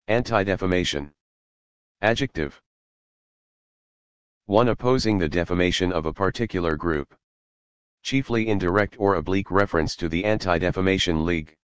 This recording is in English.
Antidefamation. Adjective. 1. Opposing the defamation of a particular group. Chiefly in direct or oblique reference to the Anti-Defamation League,